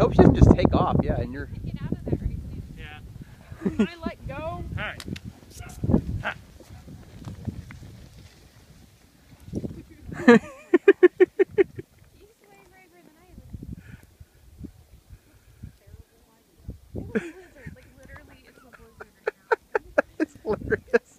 hope she doesn't just take off. Yeah, and you're. Get out of that right soon. Yeah. When I let go. All right. Ha. You sway braver than I would. Terrible idea. It's a blizzard. Like literally, it's a blizzard right now. It's hilarious.